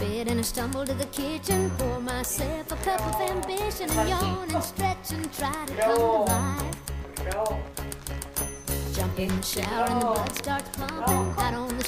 bed and I stumble to the kitchen, pour myself a cup of ambition and yawn and stretch and try to come to life. Jump in the shower and the blood starts pumping. Out on the